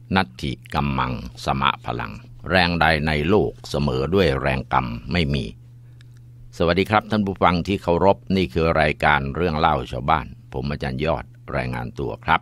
นัตถิกัมมังสมะพลังแรงใดในโลกเสมอด้วยแรงกรรมไม่มีสวัสดีครับท่านผู้ฟังที่เคารพนี่คือรายการเรื่องเล่าชาวบ้านผมอาจารย์ยอดรายงานตัวครับ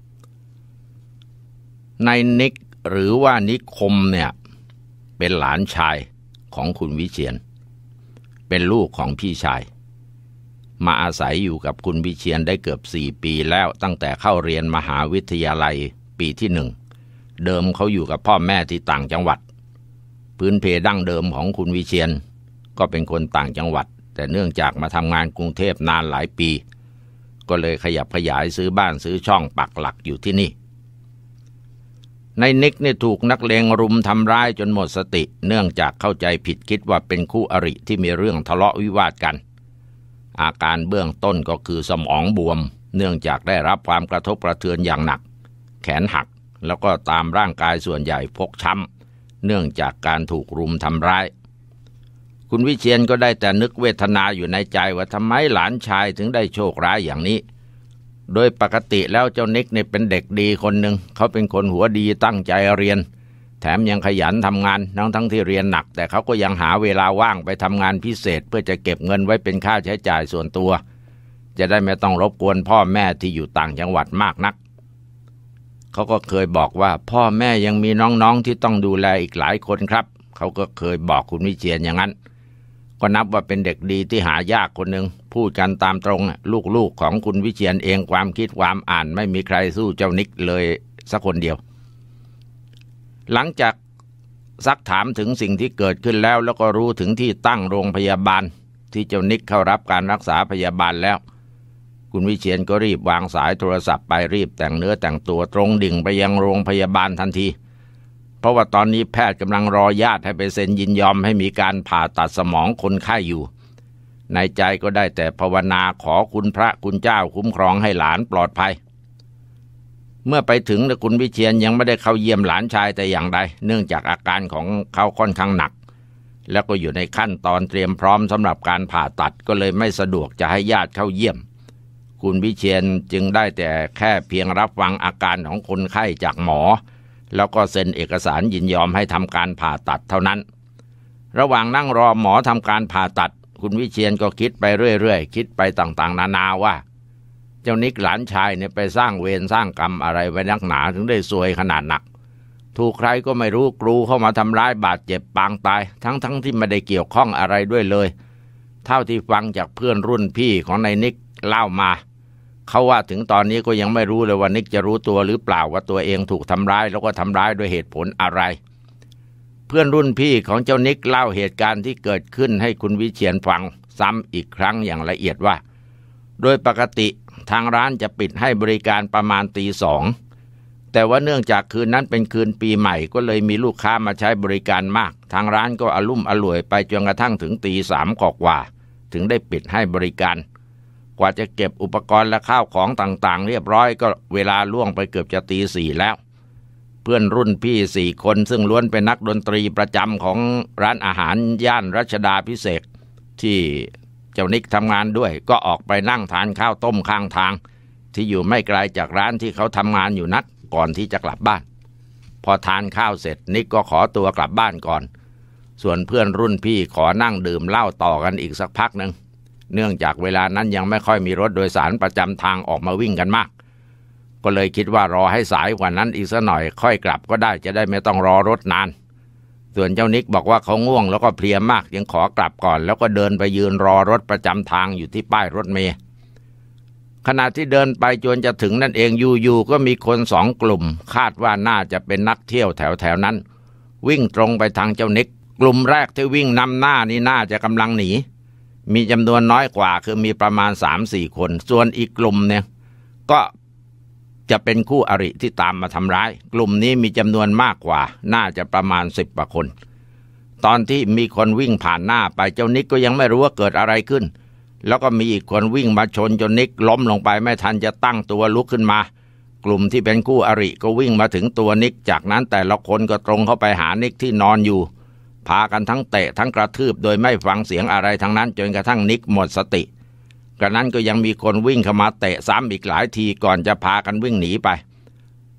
นายนิกหรือว่านิคมเนี่ยเป็นหลานชายของคุณวิเชียรเป็นลูกของพี่ชายมาอาศัยอยู่กับคุณวิเชียรได้เกือบ4 ปีแล้วตั้งแต่เข้าเรียนมหาวิทยาลัยปีที่1เดิมเขาอยู่กับพ่อแม่ที่ต่างจังหวัดพื้นเพดั้งเดิมของคุณวิเชียรก็เป็นคนต่างจังหวัดแต่เนื่องจากมาทำงานกรุงเทพนานหลายปีก็เลยขยับขยายซื้อบ้านซื้อช่องปักหลักอยู่ที่นี่นายนิกเนี่ยถูกนักเลงรุมทำร้ายจนหมดสติเนื่องจากเข้าใจผิดคิดว่าเป็นคู่อริที่มีเรื่องทะเลาะวิวาทกันอาการเบื้องต้นก็คือสมองบวมเนื่องจากได้รับความกระทบกระเทือนอย่างหนักแขนหักแล้วก็ตามร่างกายส่วนใหญ่ฟกช้ำเนื่องจากการถูกรุมทำร้ายคุณวิเชียรก็ได้แต่นึกเวทนาอยู่ในใจว่าทำไมหลานชายถึงได้โชคร้ายอย่างนี้โดยปกติแล้วเจ้านิกเนี่ยเป็นเด็กดีคนหนึ่งเขาเป็นคนหัวดีตั้งใจเรียนแถมยังขยันทำงานทั้งที่เรียนหนักแต่เขาก็ยังหาเวลาว่างไปทำงานพิเศษเพื่อจะเก็บเงินไว้เป็นค่าใช้จ่ายส่วนตัวจะได้ไม่ต้องรบกวนพ่อแม่ที่อยู่ต่างจังหวัดมากนักเขาก็เคยบอกว่าพ่อแม่ยังมีน้องๆที่ต้องดูแลอีกหลายคนครับเขาก็เคยบอกคุณวิเชียรอย่างนั้นก็นับว่าเป็นเด็กดีที่หายากคนหนึ่งพูดกันตามตรงลูกๆของคุณวิเชียรเองความคิดความอ่านไม่มีใครสู้เจ้านิกเลยสักคนเดียวหลังจากซักถามถึงสิ่งที่เกิดขึ้นแล้วก็รู้ถึงที่ตั้งโรงพยาบาลที่เจ้านิกเข้ารับการรักษาพยาบาลแล้วคุณวิเชียรก็รีบวางสายโทรศัพท์ไปรีบแต่งเนื้อแต่งตัวตรงดิ่งไปยังโรงพยาบาลทันทีเพราะว่าตอนนี้แพทย์กำลังรอญาติให้ไปเซ็นยินยอมให้มีการผ่าตัดสมองคนไข้อยู่ในใจก็ได้แต่ภาวนาขอคุณพระคุณเจ้าคุ้มครองให้หลานปลอดภัยเมื่อไปถึงคุณวิเชียรยังไม่ได้เข้าเยี่ยมหลานชายแต่อย่างใดเนื่องจากอาการของเขาค่อนข้างหนักแล้วก็อยู่ในขั้นตอนเตรียมพร้อมสำหรับการผ่าตัดก็เลยไม่สะดวกจะให้ญาติเข้าเยี่ยมคุณวิเชียรจึงได้แต่แค่เพียงรับฟังอาการของคนไข้จากหมอแล้วก็เซ็นเอกสารยินยอมให้ทำการผ่าตัดเท่านั้นระหว่างนั่งรอหมอทำการผ่าตัดคุณวิเชียรก็คิดไปเรื่อยๆคิดไปต่างๆนานาว่าเจ้านิกหลานชายเนี่ยไปสร้างเวรสร้างกรรมอะไรไว้นักหนาถึงได้ซวยขนาดหนักถูกใครก็ไม่รู้กรูเข้ามาทำร้ายบาดเจ็บปางตายทั้งที่ไม่ได้เกี่ยวข้องอะไรด้วยเลยเท่าที่ฟังจากเพื่อนรุ่นพี่ของนายนิกเล่ามาเขาว่าถึงตอนนี้ก็ยังไม่รู้เลยว่านิกจะรู้ตัวหรือเปล่าว่าตัวเองถูกทำร้ายแล้วก็ทำร้ายด้วยเหตุผลอะไรเพื่อนรุ่นพี่ของเจ้านิกเล่าเหตุการณ์ที่เกิดขึ้นให้คุณวิเชียรฟังซ้ำอีกครั้งอย่างละเอียดว่าโดยปกติทางร้านจะปิดให้บริการประมาณตี 2แต่ว่าเนื่องจากคืนนั้นเป็นคืนปีใหม่ก็เลยมีลูกค้ามาใช้บริการมากทางร้านก็อลุ่มอล่วยไปจนกระทั่งถึงตี 3กว่าถึงได้ปิดให้บริการกว่าจะเก็บอุปกรณ์และข้าวของต่างๆเรียบร้อยก็เวลาล่วงไปเกือบจะตี 4แล้วเพื่อนรุ่นพี่4คนซึ่งล้วนเป็นนักดนตรีประจำของร้านอาหารย่านรัชดาภิเษกที่เจ้านิกทำงานด้วยก็ออกไปนั่งทานข้าวต้มข้างทางที่อยู่ไม่ไกลจากร้านที่เขาทำงานอยู่นักก่อนที่จะกลับบ้านพอทานข้าวเสร็จนิกก็ขอตัวกลับบ้านก่อนส่วนเพื่อนรุ่นพี่ขอนั่งดื่มเหล้าต่อกันอีกสักพักนึงเนื่องจากเวลานั้นยังไม่ค่อยมีรถโดยสารประจำทางออกมาวิ่งกันมากก็เลยคิดว่ารอให้สายกว่านั้นอีกสักหน่อยค่อยกลับก็ได้จะได้ไม่ต้องรอรถนานส่วนเจ้านิกบอกว่าเขาง่วงแล้วก็เพลียมากยังขอกลับก่อนแล้วก็เดินไปยืนรอรถประจำทางอยู่ที่ป้ายรถเมล์ขณะที่เดินไปจนจะถึงนั่นเองอยู่ๆก็มีคน2 กลุ่มคาดว่าน่าจะเป็นนักเที่ยวแถวนั้นวิ่งตรงไปทางเจ้านิกกลุ่มแรกที่วิ่งนำหน้านี่น่าจะกำลังหนีมีจำนวนน้อยกว่าคือมีประมาณ 3-4 คนส่วนอีกกลุ่มเนี่ยก็จะเป็นคู่อริที่ตามมาทำร้ายกลุ่มนี้มีจำนวนมากกว่าน่าจะประมาณ10 กว่าคนตอนที่มีคนวิ่งผ่านหน้าไปเจ้านิกก็ยังไม่รู้ว่าเกิดอะไรขึ้นแล้วก็มีอีกคนวิ่งมาชนจนนิกล้มลงไปไม่ทันจะตั้งตัวลุกขึ้นมากลุ่มที่เป็นคู่อริก็วิ่งมาถึงตัวนิกจากนั้นแต่ละคนก็ตรงเข้าไปหานิกที่นอนอยู่พากันทั้งเตะทั้งกระทืบโดยไม่ฟังเสียงอะไรทั้งนั้นจนกระทั่งนิกหมดสติกระนั้นก็ยังมีคนวิ่งเข้ามาเตะซ้ำอีกหลายทีก่อนจะพากันวิ่งหนีไป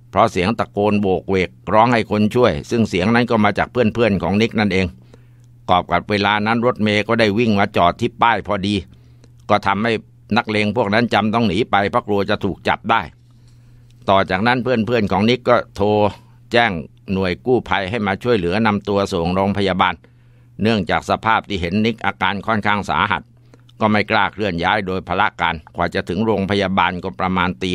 เพราะเสียงตะโกนโบกเวกร้องให้คนช่วยซึ่งเสียงนั้นก็มาจากเพื่อนๆของนิกนั่นเองกอบกับเวลานั้นรถเมล์ก็ได้วิ่งมาจอดที่ป้ายพอดีก็ทำให้นักเลงพวกนั้นจำต้องหนีไปเพราะกลัวจะถูกจับได้ต่อจากนั้นเพื่อนๆของนิกก็โทรแจ้งหน่วยกู้ภัยให้มาช่วยเหลือนำตัวส่งโรงพยาบาลเนื่องจากสภาพที่เห็นนิกอาการค่อนข้างสาหัสก็ไม่กล้าเคลื่อนย้ายโดยพละการกว่าจะถึงโรงพยาบาลก็ประมาณตี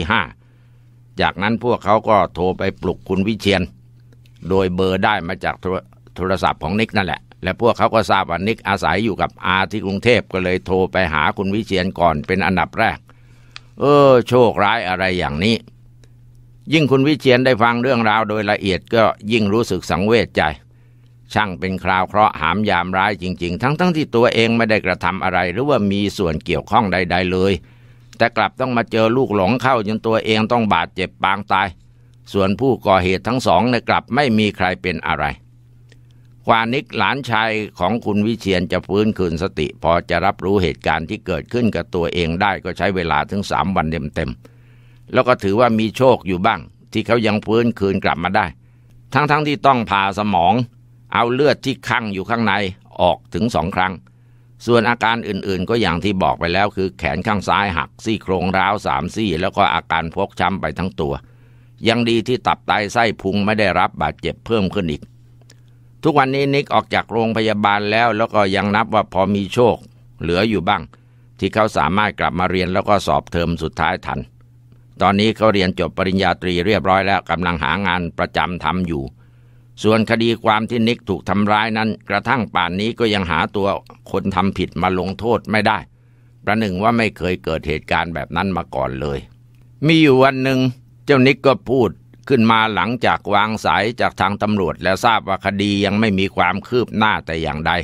5จากนั้นพวกเขาก็โทรไปปลุกคุณวิเชียรโดยเบอร์ได้มาจากโทรศัพท์ของนิกนั่นแหละและพวกเขาก็ทราบว่านิกอาศัยอยู่กับอาที่กรุงเทพก็เลยโทรไปหาคุณวิเชียรก่อนเป็นอันดับแรกโชคร้ายอะไรอย่างนี้ยิ่งคุณวิเชียรได้ฟังเรื่องราวโดยละเอียดก็ยิ่งรู้สึกสังเวชใจช่างเป็นคราวเคราะห์หามยามร้ายจริงๆทั้งที่ตัวเองไม่ได้กระทำอะไรหรือว่ามีส่วนเกี่ยวข้องใดๆเลยแต่กลับต้องมาเจอลูกหลงเข้าจนตัวเองต้องบาดเจ็บปางตายส่วนผู้ก่อเหตุทั้งสองเนี่ยกลับไม่มีใครเป็นอะไรกว่านิกหลานชายของคุณวิเชียรจะฟื้นคืนสติพอจะรับรู้เหตุการณ์ที่เกิดขึ้นกับตัวเองได้ก็ใช้เวลาถึง3 วันเต็มๆแล้วก็ถือว่ามีโชคอยู่บ้างที่เขายังฟื้นคืนกลับมาได้ทั้งที่ต้องผ่าสมองเอาเลือดที่คั่งอยู่ข้างในออกถึง2 ครั้งส่วนอาการอื่นๆก็อย่างที่บอกไปแล้วคือแขนข้างซ้ายหักซี่โครงร้าว3 ซี่แล้วก็อาการฟกช้ำไปทั้งตัวยังดีที่ตับไตไส้พุงไม่ได้รับบาดเจ็บเพิ่มขึ้นอีกทุกวันนี้นิกออกจากโรงพยาบาลแล้วก็ยังนับว่าพอมีโชคเหลืออยู่บ้างที่เขาสามารถกลับมาเรียนแล้วก็สอบเทอมสุดท้ายทันตอนนี้เขาเรียนจบปริญญาตรีเรียบร้อยแล้วกำลังหางานประจำทำอยู่ส่วนคดีความที่นิกถูกทำร้ายนั้นกระทั่งป่านนี้ก็ยังหาตัวคนทำผิดมาลงโทษไม่ได้ประหนึ่งว่าไม่เคยเกิดเหตุการณ์แบบนั้นมาก่อนเลยมีอยู่วันหนึ่งเจ้านิกก็พูดขึ้นมาหลังจากวางสายจากทางตำรวจแล้วทราบว่าคดียังไม่มีความคืบหน้าแต่อย่างใด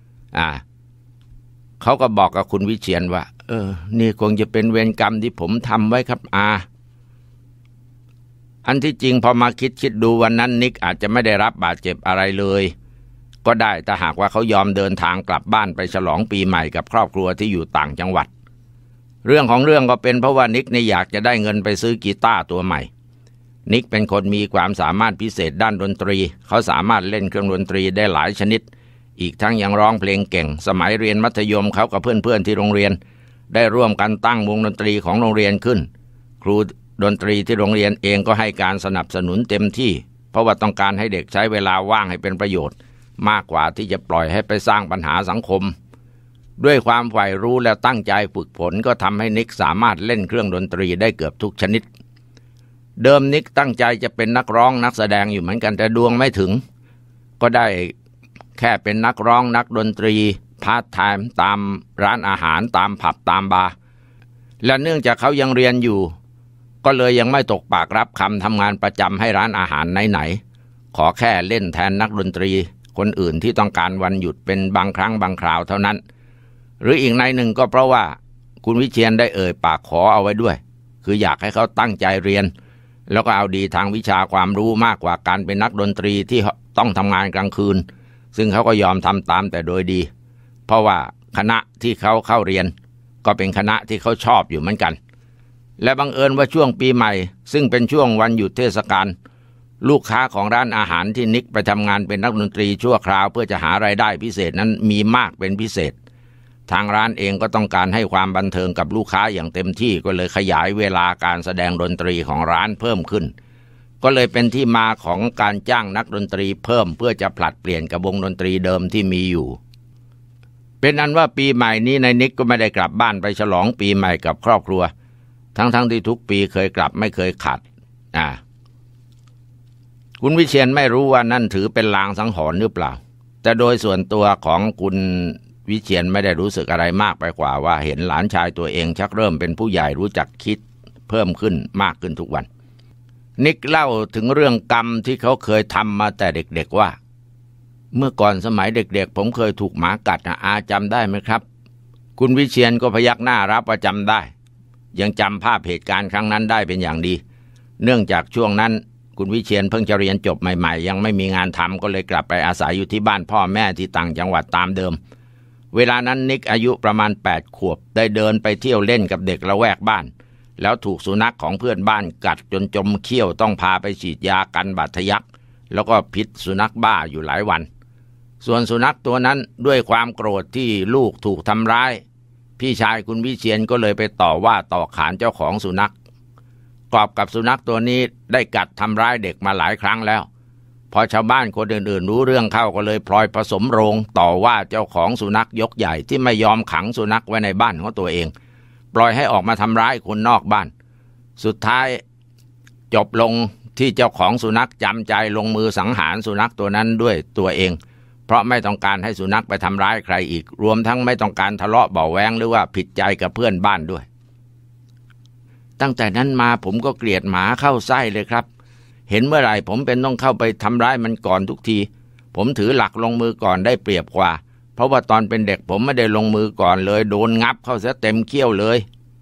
เขาก็บอกกับคุณวิเชียรว่านี่คงจะเป็นเวรกรรมที่ผมทำไว้ครับอันที่จริงพอมาคิดดูวันนั้นนิกอาจจะไม่ได้รับบาดเจ็บอะไรเลยก็ได้ถ้าหากว่าเขายอมเดินทางกลับบ้านไปฉลองปีใหม่กับครอบครัวที่อยู่ต่างจังหวัดเรื่องของเรื่องก็เป็นเพราะว่านิกเนี่ยอยากจะได้เงินไปซื้อกีตาร์ตัวใหม่นิกเป็นคนมีความสามารถพิเศษด้านดนตรีเขาสามารถเล่นเครื่องดนตรีได้หลายชนิดอีกทั้งยังร้องเพลงเก่งสมัยเรียนมัธยมเขากับเพื่อนๆที่โรงเรียนได้ร่วมกันตั้งวงดนตรีของโรงเรียนขึ้นครูดนตรีที่โรงเรียนเองก็ให้การสนับสนุนเต็มที่เพราะว่าต้องการให้เด็กใช้เวลาว่างให้เป็นประโยชน์มากกว่าที่จะปล่อยให้ไปสร้างปัญหาสังคมด้วยความใฝ่รู้และตั้งใจฝึกฝนก็ทำให้นิกสามารถเล่นเครื่องดนตรีได้เกือบทุกชนิดเดิมนิกตั้งใจจะเป็นนักร้องนักแสดงอยู่เหมือนกันแต่ดวงไม่ถึงก็ได้แค่เป็นนักร้องนักดนตรีพาร์ทไทม์ตามร้านอาหารตามผับตามบาร์และเนื่องจากเขายังเรียนอยู่ก็เลยยังไม่ตกปากรับคำทำงานประจำให้ร้านอาหารไหนๆขอแค่เล่นแทนนักดนตรีคนอื่นที่ต้องการวันหยุดเป็นบางครั้งบางคราวเท่านั้นหรืออีกในหนึ่งก็เพราะว่าคุณวิเชียรได้เอ่ยปากขอเอาไว้ด้วยคืออยากให้เขาตั้งใจเรียนแล้วก็เอาดีทางวิชาความรู้มากกว่าการเป็นนักดนตรีที่ต้องทำงานกลางคืนซึ่งเขาก็ยอมทำตามแต่โดยดีเพราะว่าคณะที่เขาเข้าเรียนก็เป็นคณะที่เขาชอบอยู่เหมือนกันและบังเอิญว่าช่วงปีใหม่ซึ่งเป็นช่วงวันหยุดเทศกาลลูกค้าของร้านอาหารที่นิกไปทำงานเป็นนักดนตรีชั่วคราวเพื่อจะหารายได้พิเศษนั้นมีมากเป็นพิเศษทางร้านเองก็ต้องการให้ความบันเทิงกับลูกค้าอย่างเต็มที่ก็เลยขยายเวลาการแสดงดนตรีของร้านเพิ่มขึ้นก็เลยเป็นที่มาของการจ้างนักดนตรีเพิ่มเพื่อจะผลัดเปลี่ยนกับวงดนตรีเดิมที่มีอยู่เป็นอันว่าปีใหม่นี้นายนิกก็ไม่ได้กลับบ้านไปฉลองปีใหม่กับครอบครัวทั้งที่ทุกปีเคยกลับไม่เคยขาดคุณวิเชียรไม่รู้ว่านั่นถือเป็นลางสังหรณ์หรือเปล่าแต่โดยส่วนตัวของคุณวิเชียรไม่ได้รู้สึกอะไรมากไปกว่าว่าเห็นหลานชายตัวเองชักเริ่มเป็นผู้ใหญ่รู้จักคิดเพิ่มขึ้นมากขึ้นทุกวันนิกเล่าถึงเรื่องกรรมที่เขาเคยทำมาแต่เด็กๆว่าเมื่อก่อนสมัยเด็กๆผมเคยถูกหมากัดอาจำได้ไหมครับคุณวิเชียรก็พยักหน้ารับว่าจำได้ยังจำภาพเหตุการณ์ครั้งนั้นได้เป็นอย่างดีเนื่องจากช่วงนั้นคุณวิเชียรเพิ่งจะเรียนจบใหม่ๆยังไม่มีงานทำก็เลยกลับไปอาศัยอยู่ที่บ้านพ่อแม่ที่ต่างจังหวัดตามเดิมเวลานั้นนิกอายุประมาณ8 ขวบได้เดินไปเที่ยวเล่นกับเด็กละแวกบ้านแล้วถูกสุนัขของเพื่อนบ้านกัดจนจมเขี้ยวต้องพาไปฉีดยากันบาดทะยักแล้วก็พิษสุนัขบ้าอยู่หลายวันส่วนสุนัขตัวนั้นด้วยความโกรธที่ลูกถูกทำร้ายพี่ชายคุณวิเชียรก็เลยไปต่อว่าต่อขานเจ้าของสุนัขกอบกับสุนัขตัวนี้ได้กัดทำร้ายเด็กมาหลายครั้งแล้วพอชาวบ้านคนอื่นๆรู้เรื่องเข้าก็เลยพลอยผสมโรงต่อว่าเจ้าของสุนัขยกใหญ่ที่ไม่ยอมขังสุนัขไว้ในบ้านของตัวเองปล่อยให้ออกมาทำร้ายคนนอกบ้านสุดท้ายจบลงที่เจ้าของสุนัขจำใจลงมือสังหารสุนัขตัวนั้นด้วยตัวเองเพราะไม่ต้องการให้สุนัขไปทำร้ายใครอีกรวมทั้งไม่ต้องการทะเลาะเบาะแว้งหรือว่าผิดใจกับเพื่อนบ้านด้วยตั้งแต่นั้นมาผมก็เกลียดหมาเข้าไส้เลยครับเห็นเมื่อไหร่ผมเป็นต้องเข้าไปทำร้ายมันก่อนทุกทีผมถือหลักลงมือก่อนได้เปรียบกว่าเพราะว่าตอนเป็นเด็กผมไม่ได้ลงมือก่อนเลยโดนงับเข้าซะเต็มเขี้ยวเลย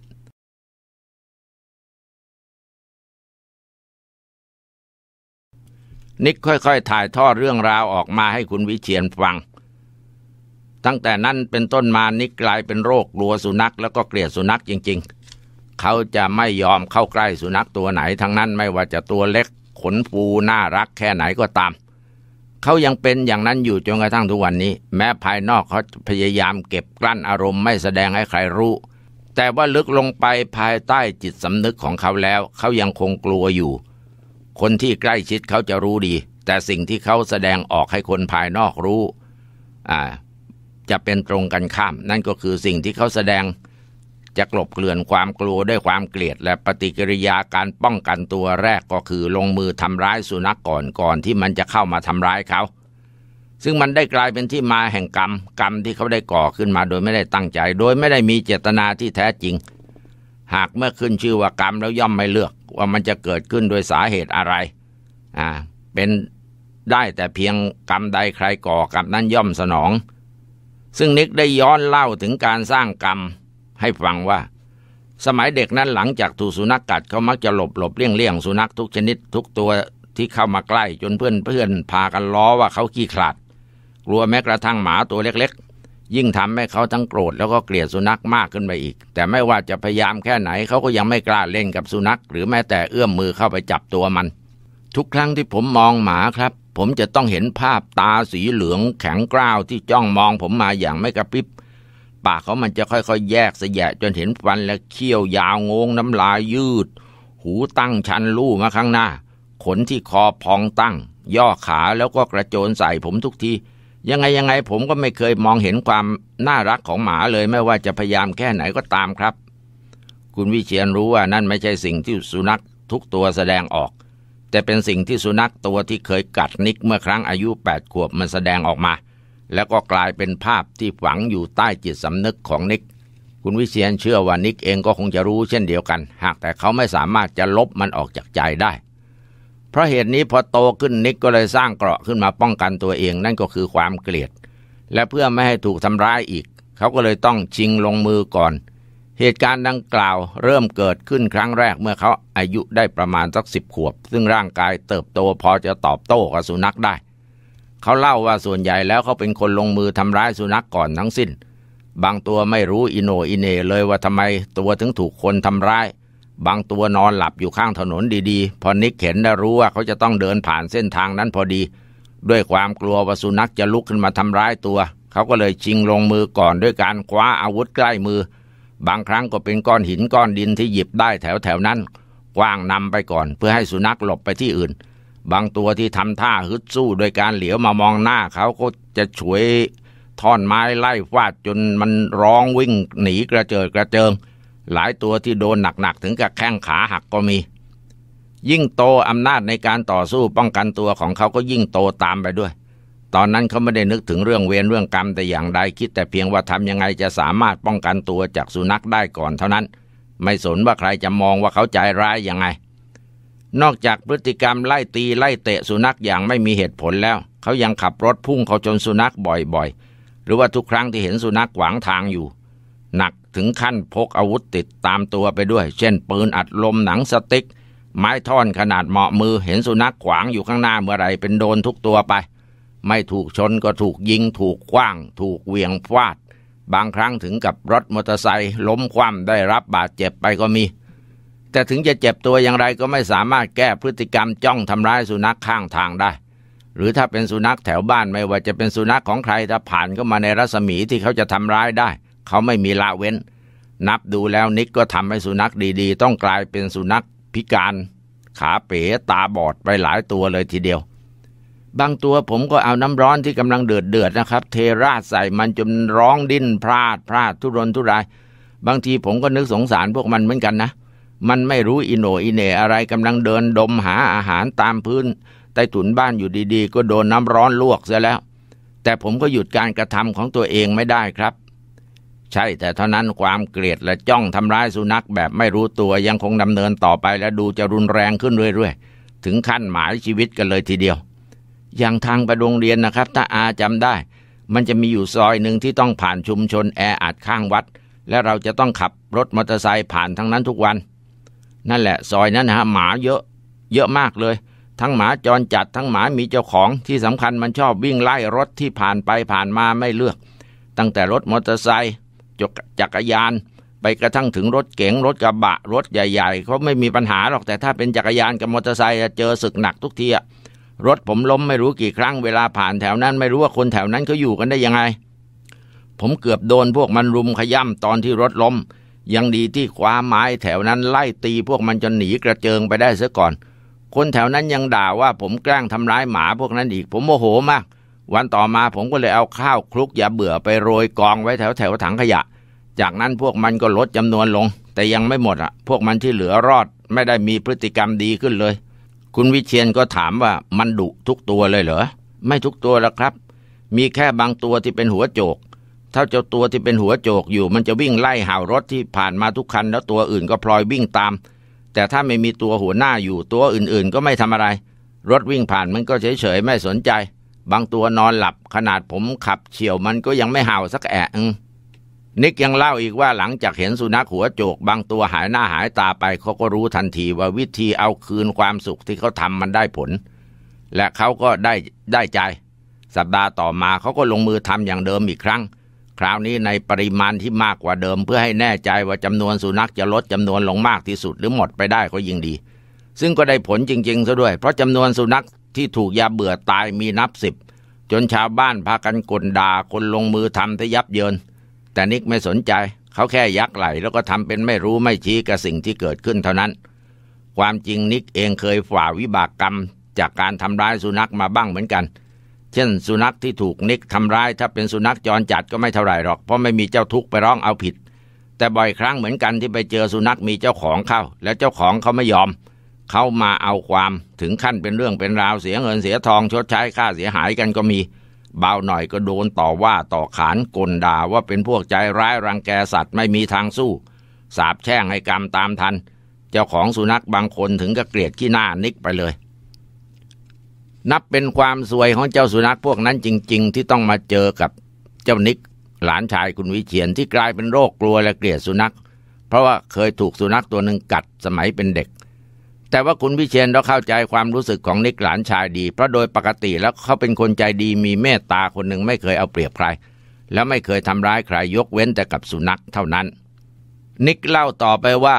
นิกค่อยๆถ่ายทอดเรื่องราวออกมาให้คุณวิเชียรฟังตั้งแต่นั้นเป็นต้นมานิกกลายเป็นโรคกลัวสุนัขแล้วก็เกลียดสุนัขจริงๆเขาจะไม่ยอมเข้าใกล้สุนัขตัวไหนทั้งนั้นไม่ว่าจะตัวเล็กขนฟูน่ารักแค่ไหนก็ตามเขายังเป็นอย่างนั้นอยู่จนกระทั่งทุกวันนี้แม้ภายนอกเขาพยายามเก็บกลั้นอารมณ์ไม่แสดงให้ใครรู้แต่ว่าลึกลงไปภายใต้จิตสำนึกของเขาแล้วเขายังคงกลัวอยู่คนที่ใกล้ชิดเขาจะรู้ดีแต่สิ่งที่เขาแสดงออกให้คนภายนอกรู้จะเป็นตรงกันข้ามนั่นก็คือสิ่งที่เขาแสดงจะกลบเกลื่อนความกลัวด้วยความเกลียดและปฏิกิริยาการป้องกันตัวแรกก็คือลงมือทำร้ายสุนัขก่อนที่มันจะเข้ามาทำร้ายเขาซึ่งมันได้กลายเป็นที่มาแห่งกรรมที่เขาได้ก่อขึ้นมาโดยไม่ได้ตั้งใจโดยไม่ได้มีเจตนาที่แท้จริงหากเมื่อขึ้นชื่อว่ากรรมแล้วย่อมไม่เลือกว่ามันจะเกิดขึ้นโดยสาเหตุอะไรเป็นได้แต่เพียงกรรมใดใครก่อกรรมนั้นย่อมสนองซึ่งนิกได้ย้อนเล่าถึงการสร้างกรรมให้ฟังว่าสมัยเด็กนั้นหลังจากถูกสุนัขกัดเขามักจะหลบเลี่ยงสุนัขทุกชนิดทุกตัวที่เข้ามาใกล้จนเพื่อนพากันล้อว่าเขาขี้ขลาดกลัวแม้กระทั่งหมาตัวเล็กๆยิ่งทำให้เขาทั้งโกรธแล้วก็เกลียดสุนัขมากขึ้นไปอีกแต่ไม่ว่าจะพยายามแค่ไหนเขาก็ยังไม่กล้าเล่นกับสุนัขหรือแม้แต่เอื้อมมือเข้าไปจับตัวมันทุกครั้งที่ผมมองหมาครับผมจะต้องเห็นภาพตาสีเหลืองแข็งกร้าวที่จ้องมองผมมาอย่างไม่กระพริบปากเขามันจะค่อยๆแยกแสะจนเห็นฟันและเขี้ยวยาวงงน้ำลายยืดหูตั้งชันลู่มาข้างหน้าขนที่คอพองตั้งย่อขาแล้วก็กระโจนใส่ผมทุกทียังไงผมก็ไม่เคยมองเห็นความน่ารักของหมาเลยไม่ว่าจะพยายามแค่ไหนก็ตามครับคุณวิเชียรรู้ว่านั่นไม่ใช่สิ่งที่สุนัขทุกตัวแสดงออกแต่เป็นสิ่งที่สุนัขตัวที่เคยกัดนิกเมื่อครั้งอายุ8 ขวบมันแสดงออกมาแล้วก็กลายเป็นภาพที่ฝังอยู่ใต้จิตสำนึกของนิกคุณวิเชียรเชื่อว่านิกเองก็คงจะรู้เช่นเดียวกันหากแต่เขาไม่สามารถจะลบมันออกจากใจได้เพราะเหตุนี้พอโตขึ้นนิกก็เลยสร้างเกราะขึ้นมาป้องกันตัวเองนั่นก็คือความเกลียดและเพื่อไม่ให้ถูกทำร้ายอีกเขาก็เลยต้องชิงลงมือก่อนเหตุการณ์ดังกล่าวเริ่มเกิดขึ้นครั้งแรกเมื่อเขาอายุได้ประมาณสัก10 ขวบซึ่งร่างกายเติบโตพอจะตอบโต้กับสุนัขได้เขาเล่าว่าส่วนใหญ่แล้วเขาเป็นคนลงมือทำร้ายสุนัขก่อนทั้งสิ้นบางตัวไม่รู้อิโหนอิเหน่เลยว่าทำไมตัวถึงถูกคนทำร้ายบางตัวนอนหลับอยู่ข้างถนนดีๆพอนิกเห็นได้รู้ว่าเขาจะต้องเดินผ่านเส้นทางนั้นพอดีด้วยความกลัวว่าสุนัขจะลุกขึ้นมาทำร้ายตัวเขาก็เลยชิงลงมือก่อนด้วยการคว้าอาวุธใกล้มือบางครั้งก็เป็นก้อนหินก้อนดินที่หยิบได้แถวนั้นกว้างนำไปก่อนเพื่อให้สุนัขหลบไปที่อื่นบางตัวที่ทำท่าฮึดสู้โดยการเหลียวมามองหน้าเขาก็จะฉวยท่อนไม้ไล่ฟาดจนมันร้องวิ่งหนีกระเจิดกระเจิงหลายตัวที่โดนหนักๆถึงกับแข้งขาหักก็มียิ่งโตอำนาจในการต่อสู้ป้องกันตัวของเขาก็ยิ่งโตตามไปด้วยตอนนั้นเขาไม่ได้นึกถึงเรื่องเวรเรื่องกรรมแต่อย่างใดคิดแต่เพียงว่าทำยังไงจะสามารถป้องกันตัวจากสุนัขได้ก่อนเท่านั้นไม่สนว่าใครจะมองว่าเขาใจร้ายยังไงนอกจากพฤติกรรมไล่ตีไล่เตะสุนัขอย่างไม่มีเหตุผลแล้วเขายังขับรถพุ่งเข้าชนสุนัขบ่อยๆหรือว่าทุกครั้งที่เห็นสุนัขขวางทางอยู่หนักถึงขั้นพกอาวุธติดตามตัวไปด้วยเช่นปืนอัดลมหนังสติ๊กไม้ท่อนขนาดเหมาะมือเห็นสุนัขขวางอยู่ข้างหน้าเมื่อไรเป็นโดนทุกตัวไปไม่ถูกชนก็ถูกยิงถูกขว้างถูกเหวี่ยงฟาดบางครั้งถึงกับรถมอเตอร์ไซค์ล้มคว่ำได้รับบาดเจ็บไปก็มีแต่ถึงจะเจ็บตัวอย่างไรก็ไม่สามารถแก้พฤติกรรมจ้องทำร้ายสุนัขข้างทางได้หรือถ้าเป็นสุนัขแถวบ้านไม่ว่าจะเป็นสุนัขของใครถ้าผ่านเข้ามาในรัศมีที่เขาจะทำร้ายได้เขาไม่มีละเว้นนับดูแล้วนิกก็ทำให้สุนัขดีๆต้องกลายเป็นสุนัขพิการขาเป๋ตาบอดไปหลายตัวเลยทีเดียวบางตัวผมก็เอาน้ำร้อนที่กำลังเดือดนะครับเทราดใส่มันจนร้องดิ้นพลาดทุรนทุรายบางทีผมก็นึกสงสารพวกมันเหมือนกันนะมันไม่รู้อิโหนอิเหน่อะไรกำลังเดินดมหาอาหารตามพื้นใต้ถุนบ้านอยู่ดีๆก็โดนน้ำร้อนลวกซะแล้วแต่ผมก็หยุดการกระทำของตัวเองไม่ได้ครับใช่แต่เท่านั้นความเกลียดและจ้องทำร้ายสุนัขแบบไม่รู้ตัวยังคงดำเนินต่อไปและดูจะรุนแรงขึ้นเรื่อยๆถึงขั้นหมายชีวิตกันเลยทีเดียวอย่างทางไปโรงเรียนนะครับถ้าอาจำได้มันจะมีอยู่ซอยหนึ่งที่ต้องผ่านชุมชนแออัดข้างวัดและเราจะต้องขับรถมอเตอร์ไซค์ผ่านทั้งนั้นทุกวันนั่นแหละซอยนั้นหมาเยอะมากเลยทั้งหมาจรจัดทั้งหมามีเจ้าของที่สำคัญมันชอบวิ่งไล่รถที่ผ่านไปผ่านมาไม่เลือกตั้งแต่รถมอเตอร์ไซค์จักรยานไปกระทั่งถึงรถเก๋งรถกระบะรถใหญ่ๆเขาไม่มีปัญหาหรอกแต่ถ้าเป็นจักรยานกับมอเตอร์ไซค์เจอศึกหนักทุกทีรถผมล้มไม่รู้กี่ครั้งเวลาผ่านแถวนั้นไม่รู้ว่าคนแถวนั้นเขาอยู่กันได้ยังไงผมเกือบโดนพวกมันรุมขย้ำตอนที่รถล้มยังดีที่คว้าไม้แถวนั้นไล่ตีพวกมันจนหนีกระเจิงไปได้ซะก่อนคนแถวนั้นยังด่าว่าผมแกล้งทำร้ายหมาพวกนั้นอีกผมโมโหมากวันต่อมาผมก็เลยเอาข้าวคลุกยาเบื่อไปโรยกองไว้แถวถังขยะจากนั้นพวกมันก็ลดจำนวนลงแต่ยังไม่หมดพวกมันที่เหลือรอดไม่ได้มีพฤติกรรมดีขึ้นเลยคุณวิเชียรก็ถามว่ามันดุทุกตัวเลยเหรอไม่ทุกตัวแล้วครับมีแค่บางตัวที่เป็นหัวโจกถ้าเจ้าตัวที่เป็นหัวโจกอยู่มันจะวิ่งไล่เห่ารถที่ผ่านมาทุกคันแล้วตัวอื่นก็พลอยวิ่งตามแต่ถ้าไม่มีตัวหัวหน้าอยู่ตัวอื่นๆก็ไม่ทำอะไรรถวิ่งผ่านมันก็เฉยๆไม่สนใจบางตัวนอนหลับขนาดผมขับเฉี่ยวมันก็ยังไม่เห่าสักแอะนิกยังเล่าอีกว่าหลังจากเห็นสุนัขหัวโจกบางตัวหายหน้าหายตาไปเขาก็รู้ทันทีว่าวิธีเอาคืนความสุขที่เขาทำมันได้ผลและเขาก็ได้ใจสัปดาห์ต่อมาเขาก็ลงมือทำอย่างเดิมอีกครั้งคราวนี้ในปริมาณที่มากกว่าเดิมเพื่อให้แน่ใจว่าจำนวนสุนัขจะลดจำนวนลงมากที่สุดหรือหมดไปได้ก็ยิ่งดีซึ่งก็ได้ผลจริงๆซะด้วยเพราะจำนวนสุนัขที่ถูกยาเบื่อตายมีนับ10จนชาวบ้านพากันกลด่าคนลงมือทำที่ยับเยินแต่นิกไม่สนใจเขาแค่ยักไหล่แล้วก็ทำเป็นไม่รู้ไม่ชี้กับสิ่งที่เกิดขึ้นเท่านั้นความจริงนิกเองเคยฝ่าวิบากกรรมจากการทำร้ายสุนัขมาบ้างเหมือนกันเช่นสุนัขที่ถูกนิกทำร้ายถ้าเป็นสุนัขจรจัดก็ไม่เท่าไหร่หรอกเพราะไม่มีเจ้าทุกข์ไปร้องเอาผิดแต่บ่อยครั้งเหมือนกันที่ไปเจอสุนัขมีเจ้าของเข้าแล้วเจ้าของเขาไม่ยอมเขามาเอาความถึงขั้นเป็นเรื่องเป็นราวเสียเงินเสียทองชดใช้ค่าเสียหายกันก็มีเบาหน่อยก็โดนต่อว่าต่อขานกลด่าว่าเป็นพวกใจร้ายรังแกสัตว์ไม่มีทางสู้สาปแช่งให้กรรมตามทันเจ้าของสุนัขบางคนถึงกับเกลียดขี้หน้านิกไปเลยนับเป็นความซวยของเจ้าสุนัขพวกนั้นจริงๆที่ต้องมาเจอกับเจ้านิกหลานชายคุณวิเชียรที่กลายเป็นโรคกลัวและเกลียดสุนัขเพราะว่าเคยถูกสุนัขตัวหนึ่งกัดสมัยเป็นเด็กแต่ว่าคุณวิเชียรเราเข้าใจความรู้สึกของนิกหลานชายดีเพราะโดยปกติแล้วเขาเป็นคนใจดีมีเมตตาคนหนึ่งไม่เคยเอาเปรียบใครแล้วไม่เคยทำร้ายใครยกเว้นแต่กับสุนัขเท่านั้นนิกเล่าต่อไปว่า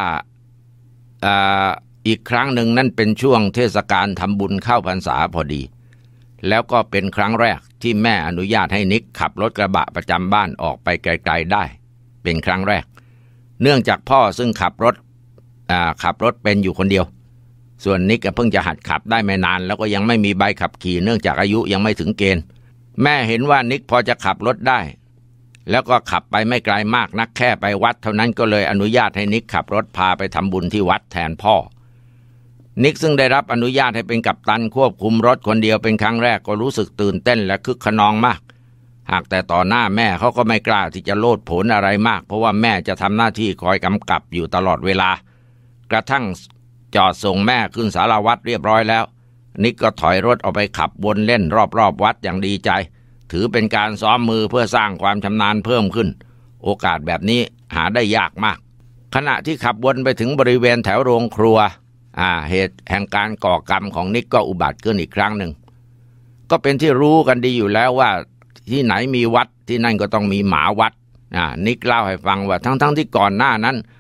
อีกครั้งหนึ่งนั่นเป็นช่วงเทศกาลทำบุญเข้าพรรษาพอดีแล้วก็เป็นครั้งแรกที่แม่อนุญาตให้นิกขับรถกระบะประจำบ้านออกไปไกลๆได้เป็นครั้งแรกเนื่องจากพ่อซึ่งขับรถเป็นอยู่คนเดียวส่วนนิกเพิ่งจะหัดขับได้ไม่นานแล้วก็ยังไม่มีใบขับขี่เนื่องจากอายุยังไม่ถึงเกณฑ์แม่เห็นว่านิกพอจะขับรถได้แล้วก็ขับไปไม่ไกลมากนักแค่ไปวัดเท่านั้นก็เลยอนุญาตให้นิกขับรถพาไปทำบุญที่วัดแทนพ่อนิกซึ่งได้รับอนุญาตให้เป็นกัปตันควบคุมรถคนเดียวเป็นครั้งแรกก็รู้สึกตื่นเต้นและคึกขนองมากหากแต่ต่อหน้าแม่เขาก็ไม่กล้าที่จะโลดโผนอะไรมากเพราะว่าแม่จะทำหน้าที่คอยกำกับอยู่ตลอดเวลากระทั่งจอดส่งแม่ขึ้นศาลาวัดเรียบร้อยแล้วนิกก็ถอยรถออกไปขับวนเล่นรอบๆวัดอย่างดีใจถือเป็นการซ้อมมือเพื่อสร้างความชำนาญเพิ่มขึ้นโอกาสแบบนี้หาได้ยากมากขณะที่ขับวนไปถึงบริเวณแถวโรงครัวเหตุแห่งการก่อกรรมของนิกก็อุบัติขึ้นอีกครั้งหนึ่งก็เป็นที่รู้กันดีอยู่แล้วว่าที่ไหนมีวัดที่นั่นก็ต้องมีหมาวัดนิกเล่าให้ฟังว่าทั้งที่ก่อนหน้านั้น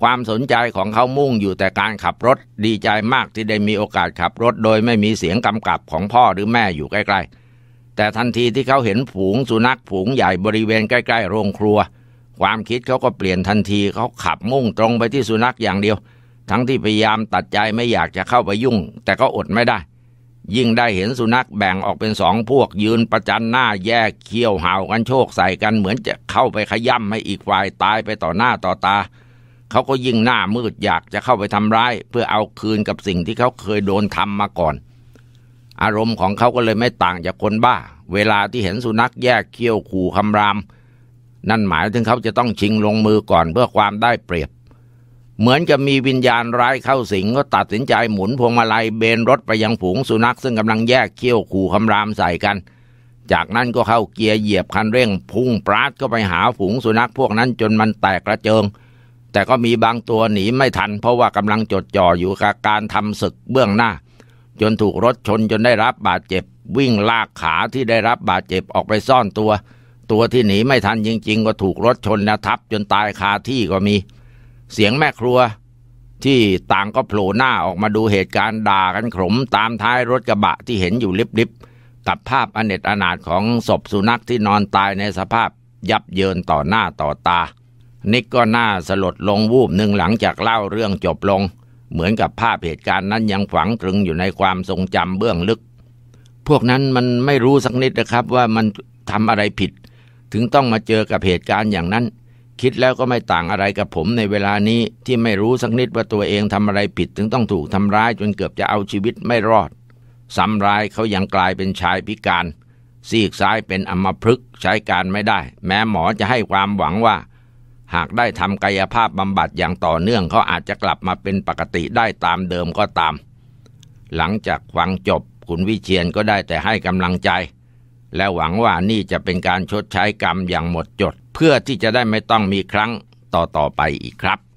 ความสนใจของเขามุ่งอยู่แต่การขับรถดีใจมากที่ได้มีโอกาสขับรถโดยไม่มีเสียงกำกับของพ่อหรือแม่อยู่ใกล้ๆแต่ทันทีที่เขาเห็นฝูงสุนัขฝูงใหญ่บริเวณใกล้ๆโรงครัวความคิดเขาก็เปลี่ยนทันทีเขาขับมุ่งตรงไปที่สุนัขอย่างเดียวทั้งที่พยายามตัดใจไม่อยากจะเข้าไปยุ่งแต่ก็อดไม่ได้ยิ่งได้เห็นสุนัขแบ่งออกเป็น2 พวกยืนประจันหน้าแยกเขี้ยวเห่ากันโชกใส่กันเหมือนจะเข้าไปขย้ำให้อีกฝ่ายตายไปต่อหน้าต่อตาเขาก็ยิ่งหน้ามืดอยากจะเข้าไปทำร้ายเพื่อเอาคืนกับสิ่งที่เขาเคยโดนทำมาก่อนอารมณ์ของเขาก็เลยไม่ต่างจากคนบ้าเวลาที่เห็นสุนัขแยกเขี้ยวขู่คำรามนั่นหมายถึงเขาจะต้องชิงลงมือก่อนเพื่อความได้เปรียบเหมือนจะมีวิญญาณร้ายเข้าสิงก็ตัดสินใจหมุนพวงมาลัยเบนรถไปยังฝูงสุนัขซึ่งกำลังแยกเขี้ยวขู่คำรามใส่กันจากนั้นก็เข้าเกียร์เหยียบคันเร่งพุ่งปราดเข้าไปหาฝูงสุนัขพวกนั้นจนมันแตกกระเจิงแต่ก็มีบางตัวหนีไม่ทันเพราะว่ากำลังจดจ่ออยู่กับการทำศึกเบื้องหน้าจนถูกรถชนจนได้รับบาดเจ็บวิ่งลากขาที่ได้รับบาดเจ็บออกไปซ่อนตัวที่หนีไม่ทันจริงๆก็ถูกรถชนและทับจนตายคาที่ก็มีเสียงแม่ครัวที่ต่างก็โผล่หน้าออกมาดูเหตุการณ์ด่ากันขมตามท้ายรถกระบะที่เห็นอยู่ลิบๆกับภาพอเนจอนาถของศพสุนัขที่นอนตายในสภาพยับเยินต่อหน้าต่อตานิกก็น่าสลดลงวูบหนึ่งหลังจากเล่าเรื่องจบลงเหมือนกับภาพเหตุการณ์นั้นยังฝังตรึงอยู่ในความทรงจำเบื้องลึกพวกนั้นมันไม่รู้สักนิดนะครับว่ามันทำอะไรผิดถึงต้องมาเจอกับเหตุการณ์อย่างนั้นคิดแล้วก็ไม่ต่างอะไรกับผมในเวลานี้ที่ไม่รู้สักนิดว่าตัวเองทำอะไรผิดถึงต้องถูกทำร้ายจนเกือบจะเอาชีวิตไม่รอดซ้ำร้ายเขายังกลายเป็นชายพิการซีกซ้ายเป็นอัมพฤกษ์ใช้การไม่ได้แม้หมอจะให้ความหวังว่าหากได้ทำกายภาพบำบัดอย่างต่อเนื่องเขาอาจจะกลับมาเป็นปกติได้ตามเดิมก็ตามหลังจากฟังจบคุณวิเชียรก็ได้แต่ให้กำลังใจและหวังว่านี่จะเป็นการชดใช้กรรมอย่างหมดจดเพื่อที่จะได้ไม่ต้องมีครั้งต่อไปอีกครับ